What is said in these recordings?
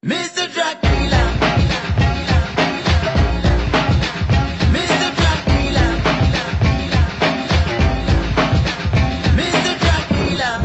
Mr. Drug Dealer, Mr. Drug Dealer, Mr. Drug Dealer,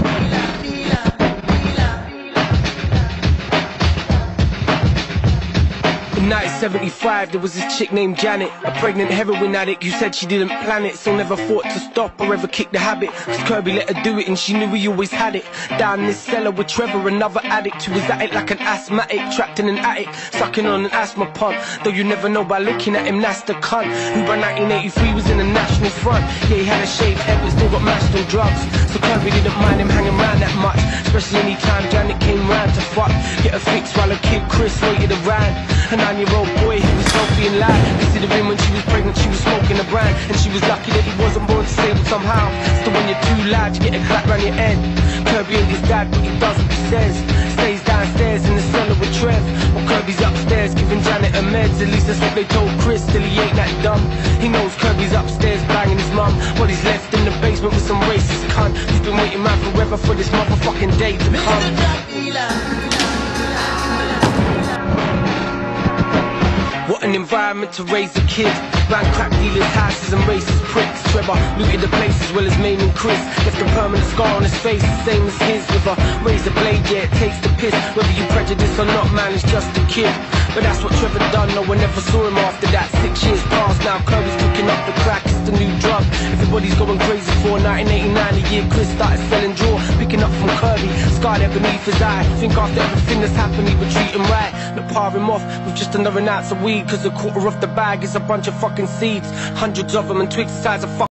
In 1975, there was this chick named Janet, a pregnant heroin addict who said she didn't plan it, so never thought to stop or ever kick the habit. Cause Kirby let her do it and she knew he always had it. Down this cellar with Trevor, another addict who was at it like an asthmatic, trapped in an attic, sucking on an asthma pump. Though you never know by looking at him, that's the cunt who by 1983 was in the National Front. Yeah, he had a shaved head but still got mashed on drugs, so Kirby didn't mind him hanging around that much, especially anytime Janet came round to fuck, get her fix while her kid Chris waited around. A 9-year-old boy who was healthy and live visited him when she was pregnant, she was smoking a brand, and she was lucky that he wasn't born disabled somehow. Still when you're too loud you get a clap round your head. Kirby ain't his dad but he does what he says. Stays downstairs in the cellar with Trev, while Kirby's upstairs giving Janet her meds. At least that's what they told Chris, still he ain't that dumb. He knows Kirby's upstairs banging his mum, while he's left in the basement with some racist cunt who's been waiting around forever for this motherfucking day to come. Mr. Drug Dealer. What an environment to raise a kid. Ran crack dealers' houses and racist pricks. Trevor looted the place as well as maiming Chris. Left a permanent scar on his face, the same as his. With a razor blade, yeah, it takes the piss. Whether you prejudice or not, man, it's just a kid. But that's what Trevor done, no one ever saw him after that. 6 years passed, now Kirby's picking up the crack, it's the new drug everybody's going crazy for. 1989, the year Chris started selling draw, picking up from Kirby, scar there beneath his eye. Think after everything that's happened he would treat him right, not par him off with just another ounce of weed. Cause a quarter of the bag is a bunch of fucking seeds, hundreds of them and twigs the size of fuck.